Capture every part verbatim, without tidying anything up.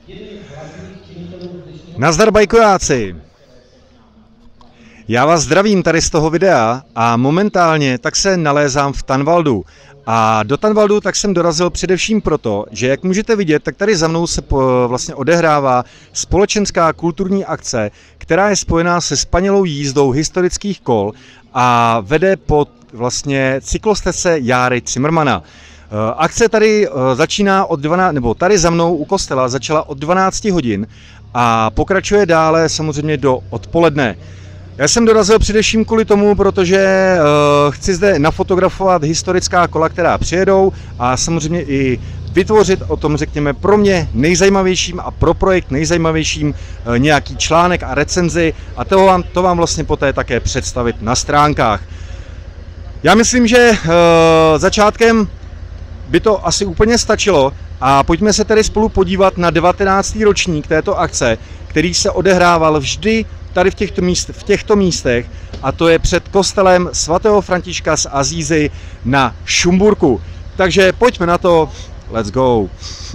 Nazdar bajkojáci! Já vás zdravím tady z toho videa a momentálně tak se nalézám v Tanvaldu. A do Tanvaldu tak jsem dorazil především proto, že jak můžete vidět, tak tady za mnou se po, vlastně odehrává společenská kulturní akce, která je spojená se spanilou jízdou historických kol a vede pod vlastně cyklostezce Járy Cimrmana. Akce tady začíná od dvanácti, nebo tady za mnou u kostela začala od dvanácti hodin a pokračuje dále samozřejmě do odpoledne. Já jsem dorazil především kvůli tomu, protože uh, chci zde nafotografovat historická kola, která přijedou a samozřejmě i vytvořit o tom, řekněme, pro mě nejzajímavějším a pro projekt nejzajímavějším uh, nějaký článek a recenzi a to vám, to vám vlastně poté také představit na stránkách. Já myslím, že uh, začátkem by to asi úplně stačilo a pojďme se tedy spolu podívat na devatenáctý ročník této akce, který se odehrával vždy tady v těchto, míst, v těchto místech a to je před kostelem svatého Františka z Asízy na Šumburku. Takže pojďme na to, let's go!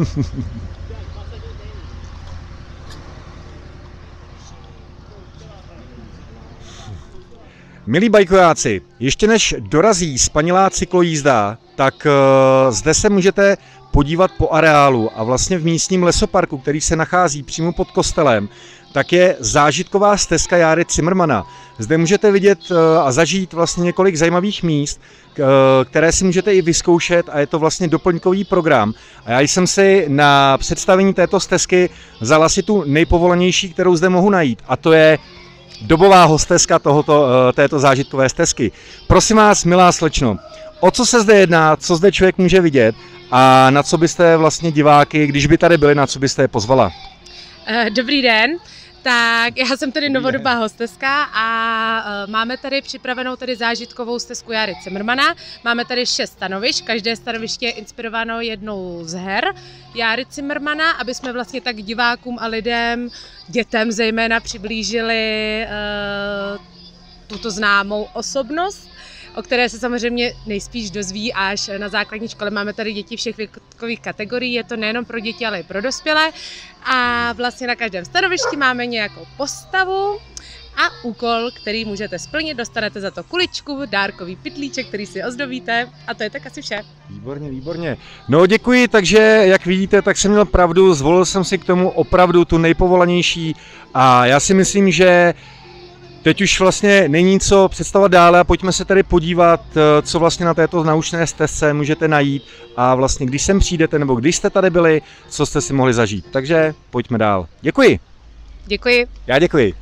Milí bajkojáci, ještě než dorazí spanilá cyklojízda, tak uh, zde se můžete podívat po areálu a vlastně v místním lesoparku, který se nachází přímo pod kostelem, tak je zážitková stezka Járy Cimrmana. Zde můžete vidět a zažít vlastně několik zajímavých míst, které si můžete i vyzkoušet a je to vlastně doplňkový program. A já jsem si na představení této stezky vzal asi tu nejpovolenější, kterou zde mohu najít, a to je dobová hostezka tohoto, této zážitkové stezky. Prosím vás, milá slečno, o co se zde jedná, co zde člověk může vidět a na co byste vlastně diváky, když by tady byli, na co byste je pozvala? Dobrý den. Tak já jsem tady novodobá hosteska a uh, máme tady připravenou tady zážitkovou stezku Járy Cimrmana. Máme tady šest stanovišť, každé stanoviště je inspirováno jednou z her Járy Cimrmana, aby jsme vlastně tak divákům a lidem, dětem zejména, přiblížili uh, tuto známou osobnost, o které se samozřejmě nejspíš dozví až na základní škole. Máme tady děti všech věkových kategorií, je to nejenom pro děti, ale i pro dospělé. A vlastně na každém stanovišti máme nějakou postavu a úkol, který můžete splnit. Dostanete za to kuličku, dárkový pytlíček, který si ozdobíte, a to je tak asi vše. Výborně, výborně. No děkuji, takže jak vidíte, tak jsem měl pravdu, zvolil jsem si k tomu opravdu tu nejpovolanější a já si myslím, že teď už vlastně není co představovat dále a pojďme se tady podívat, co vlastně na této naučné stezce můžete najít a vlastně když sem přijdete nebo když jste tady byli, co jste si mohli zažít. Takže pojďme dál. Děkuji. Děkuji. Já děkuji.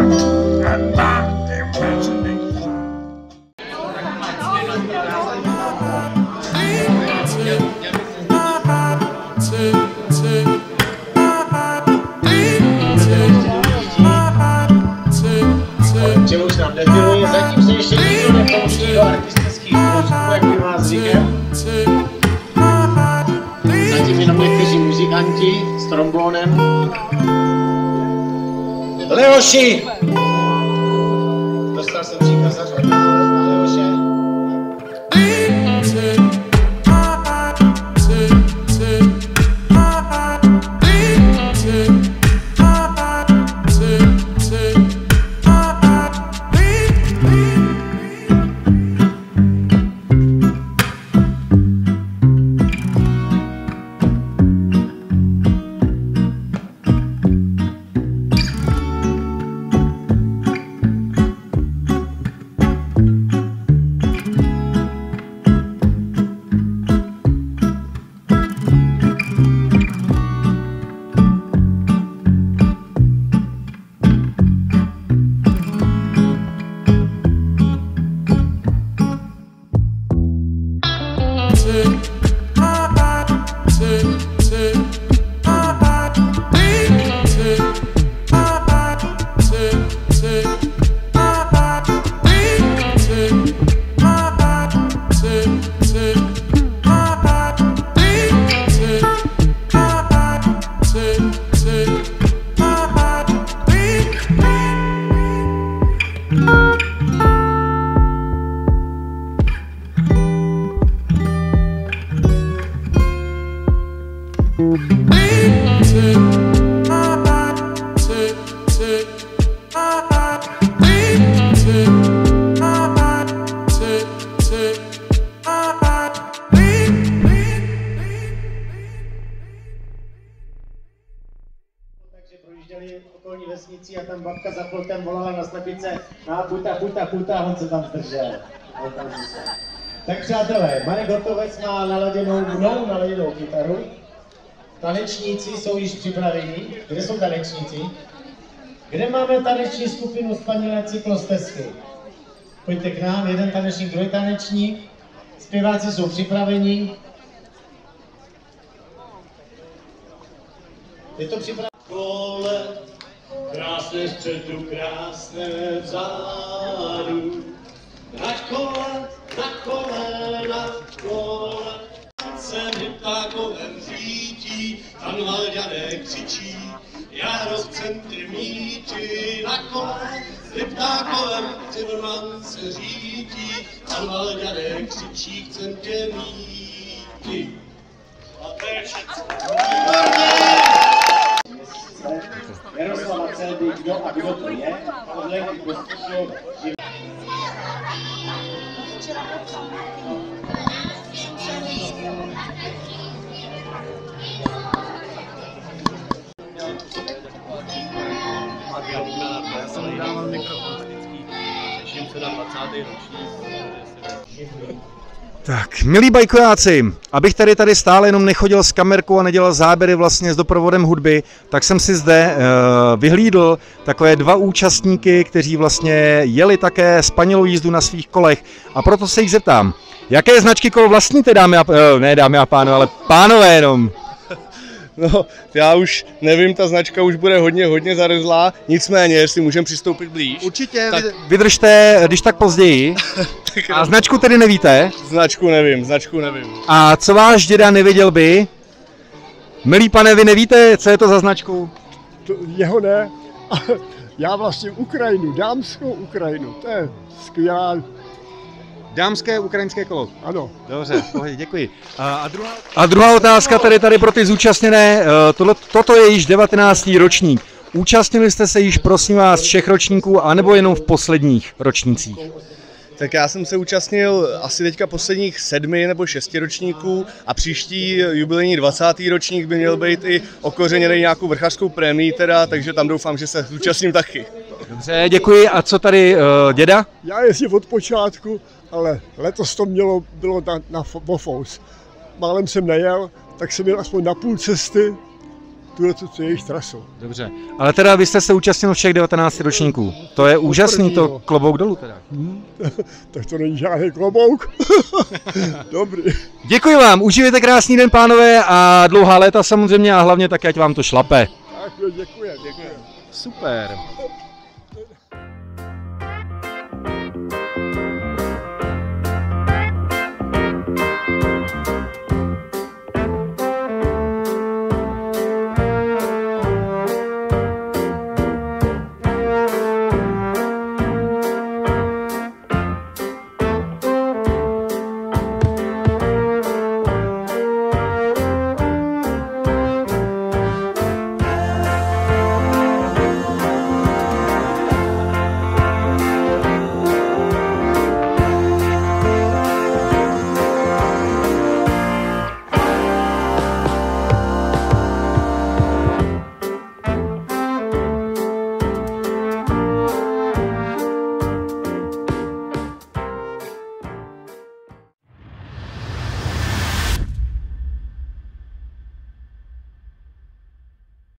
Čemuž nám definuje, zatím se ještě nikdo nepouští do artistických prostředků, jak by vás zvykem. Zatím jenom někteří muzikanti s trombónem. Leoši! Dostal jsem příkaz zařvat na Leoše. Projížděli okolní vesnici a tam babka za plotem volala na slepice na puta, puta, puta a on se tam zdržel. Tak přátelé, Marek Hotovec má naladěnou mnou naladěnou kytaru. Tanečníci jsou již připraveni. Kde jsou tanečníci? Kde máme taneční skupinu Spanilé cyklostezky? Pojďte k nám, jeden tanečník, druhý tanečník. Zpěváci jsou připraveni. Je to připravené? Kole, krásné středu, krásné vzadu. Na kole, na kole, na kole. Se mi ptákovem řítí, tam hleďané křičí. Já rozpřem ty míči na kole, ty ptákovem Cimrman se řítí. Tam hleďané křičí, chcem tě míti. A to je všechno. Jaroslava Celby, kdo a kdo to je, podle kdo způsob živý. Já jsem dával mikrofon vždycky, těším se na dvacátý ročník. Tak, milí bajkojáci, abych tady tady stále jenom nechodil s kamerkou a nedělal záběry vlastně s doprovodem hudby, tak jsem si zde uh, vyhlídl takové dva účastníky, kteří vlastně jeli také spanilou jízdu na svých kolech, a proto se jich zeptám, jaké značky kol vlastníte, dámy a, uh, ne dámy a pánové, ale pánové jenom. No, já už nevím, ta značka už bude hodně, hodně zarezlá, nicméně, jestli můžeme přistoupit blíž. Určitě, tak... vydržte, když tak později. tak A značku tedy nevíte? Značku nevím, značku nevím. A co váš děda nevěděl by? Milí pane, vy nevíte, co je to za značku? To, jeho ne. Já vlastně Ukrajinu, dámskou Ukrajinu, to je skvělá. Dámské ukrajinské kolo. Ano. Dobře, pohodě, děkuji. A, a, druhá... a druhá otázka tady, tady pro ty zúčastněné. Tohle, toto je již devatenáctý ročník. Účastnili jste se již, prosím vás, všech ročníků, anebo jenom v posledních ročnících? Tak já jsem se účastnil asi teďka posledních sedmi nebo šesti ročníků a příští jubilejní dvacátý ročník by měl být i okořeněný nějakou vrchařskou prémií teda, takže tam doufám, že se zúčastním taky. Dobře, děkuji. A co tady uh, děda? Já jezdím od počátku, ale letos to mělo, bylo na, na Bofous. Málem jsem nejel, tak jsem jel aspoň na půl cesty tuhle tu jejich trasu. Dobře, ale teda vy jste se účastnil všech devatenácti ročníků. To je úžasný, to klobouk dolů teda. Hmm. Tak to není žádný klobouk. Dobrý. Děkuji vám, užijte krásný den, pánové, a dlouhá léta samozřejmě a hlavně také, ať vám to šlape. Tak, děkuji, děkuji. Super.